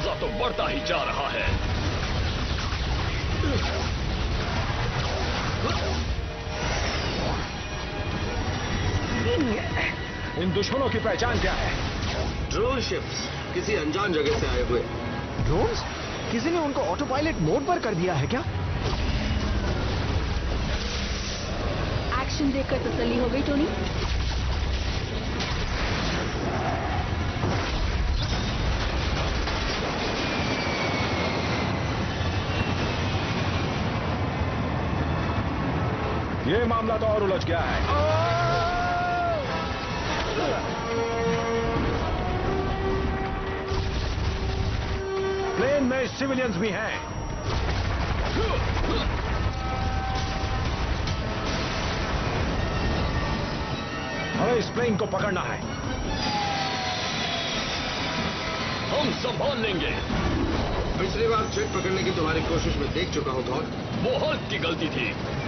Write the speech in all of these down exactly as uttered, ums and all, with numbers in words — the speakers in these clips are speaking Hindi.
मजा तो बढ़ता ही जा रहा है। इन दुश्मनों की पहचान क्या है? ड्रोन शिप्स, किसी अनजान जगह से आए हुए। ड्रोन्स? किसी ने उनको ऑटो पायलट मोड पर कर दिया है क्या? एक्शन देखकर तसल्ली हो गई टोनी? ये मामला तो और उलझ गया है। प्लेन में सिविलियंस भी हैं। हमें इस प्लेन को पकड़ना है। हम संभाल लेंगे। पिछली बार जेट पकड़ने की तुम्हारी कोशिश में देख चुका हूं थॉर। वो हल्क की गलती थी।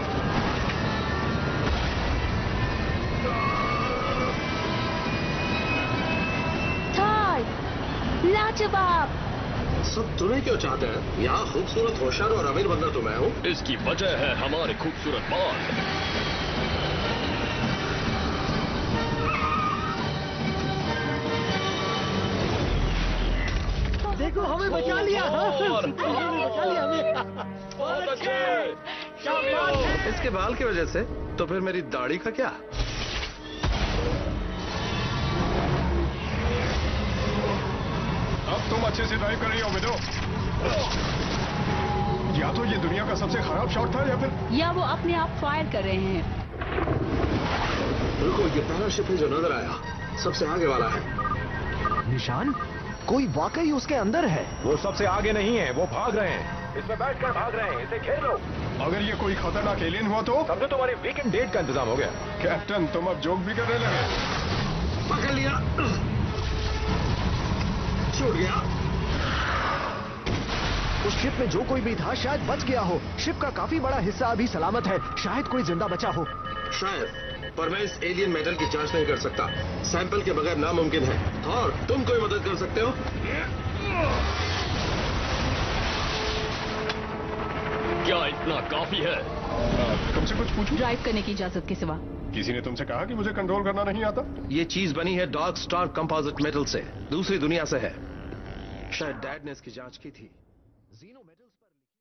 थॉर, लाजवाब। सब तुम्हें क्यों चाहते हैं? यहाँ खूबसूरत, होशियार और अमीर बंदा तो मैं हूँ। इसकी वजह है हमारे खूबसूरत बाल। देखो हमें बचा लिया। और बचा लिया हमें। बहुत अच्छे। शाबाश। इसके बाल की वजह से? तो फिर मेरी दाढ़ी का क्या? अब तुम अच्छे से ड्राइव कर रही हो विदो। या तो ये दुनिया का सबसे खराब शॉट था या फिर या वो अपने आप फायर कर रहे हैं। रुको, ये पहला शिप है जो नजर आया। सबसे आगे वाला है। निशान? कोई वाकई उसके अंदर है। वो सबसे आगे नहीं है, वो भाग रहे हैं। इसमें बैठकर भाग रहे हैं। इसे घेर लो। अगर ये कोई खतरनाक एलियन हुआ तो? समझो तुम्हारी वीकेंड डेट का इंतजाम हो गया। कैप्टन, तुम अब जोक भी करने लगे। पकड़ लिया। छूट गया। उस शिप में जो कोई भी था शायद बच गया हो। शिप का काफी बड़ा हिस्सा अभी सलामत है। शायद कोई जिंदा बचा हो। शायद, पर मैं इस एलियन मेटल की जांच नहीं कर सकता। सैंपल के बगैर नामुमकिन है। और तुम कोई मदद कर सकते हो? क्या इतना काफी है? तुमसे कुछ पूछूं? ड्राइव करने की इजाजत के सिवा। किसी ने तुमसे कहा कि मुझे कंट्रोल करना नहीं आता? ये चीज बनी है डार्क स्टार कंपोजिट मेटल से। दूसरी दुनिया से है। शायद डैड ने इसकी जांच की थी।